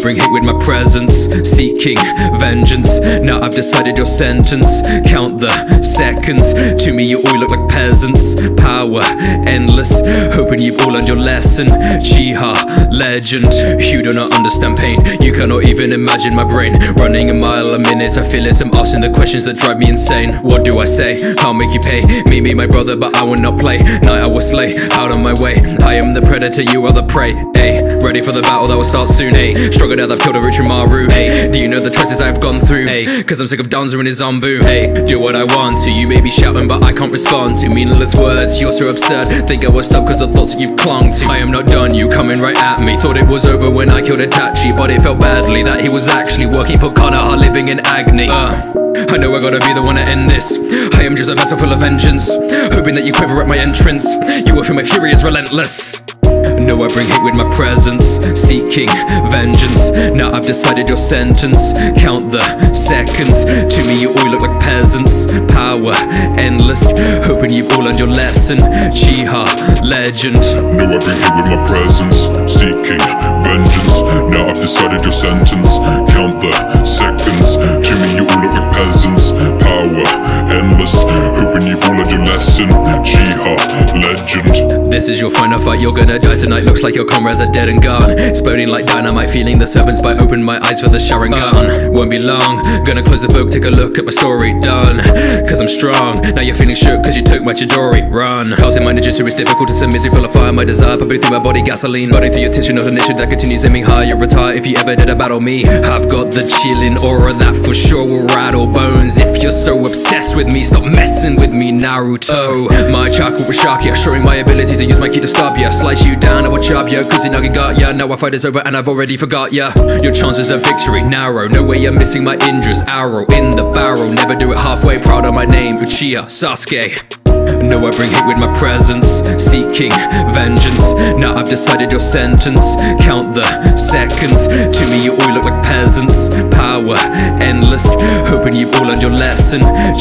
bring hate with my presence, seeking vengeance. Now I've decided your sentence. Count the seconds. To me you all look like peasants. Power endless, hoping you've all learned your lesson. Uchiha legend. You do not understand pain. You cannot even imagine my brain running a mile a minute. I feel it. I'm asking the questions that drive me insane. What do I say? I'll make you pay. Me, my brother, but I will not play. Night I will slay, out of my way. I am the predator, you are the prey. Ayy, ready for the battle that will start soon. Ayy, stronger now that I've killed a Orochimaru. Ayy, do you know the choices I have gone through? Ayy, cause I'm sick of Danzo and his Zambu. Ayy, do what I want to. You may be shouting, but I can't respond to meaningless words. You're so absurd. Think I will stop cause of thoughts that you've clung to. I am not done, you coming right at me. Thought it was over when I killed Itachi, but it felt badly that he was actually working for Konoha, living in agony. I know I gotta be the one to end this. I am just a vessel full of vengeance, hoping that you quiver at my entrance. You will feel my fury is relentless. No, I bring hate with my presence, seeking vengeance. Now I've decided your sentence. Count the seconds. To me you all look like peasants. Power endless, hoping you've all learned your lesson. Uchiha legend. No, I bring hate with my presence, seeking vengeance. Now I've decided your sentence. Count the seconds. To me you all look like peasants. Power endless, hoping you've all learned your lesson. Uchiha legend. This is your final fight, you're gonna die tonight. Looks like your comrades are dead and gone. Exploding like dynamite, feeling the serpent's bite. Open my eyes for the Sharingan. Won't be long, gonna close the book, take a look at my story. Done, cause I'm strong. Now you're feeling shook cause you took my Chidori. Run, housing my ninjutsu is difficult to submit to. Full of fire, my desire pumping through my body. Gasoline, burning through your tissue, not an issue that continues aiming high. You'll retire if you ever did a battle me. I've got the chilling aura that for sure will rattle bones. If you're so obsessed with me, stop messing with me, Naruto. My chakra was shark, yeah, showing my ability to use my ki to stop ya. Slice you down, I will chop ya, cause Kusanagi got ya. Now our fight is over and I've already forgot ya. Your chances of victory narrow, no way you're missing my injures. Arrow in the barrel, never do it halfway. Proud of my name, Uchiha, Sasuke. No, I bring hate with my presence, seeking vengeance. Now I've decided your sentence. Count the seconds. To me you all look like peasants. Power endless, hoping you've all learned your lesson.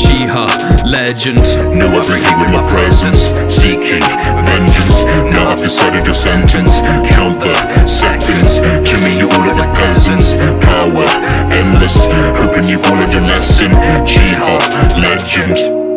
Uchiha legend. No, I bring hate with my presence, seeking vengeance. Now I've decided your sentence. Count the seconds. To me you all look like peasants. Power endless, hoping you've all learned your lesson. Uchiha legend.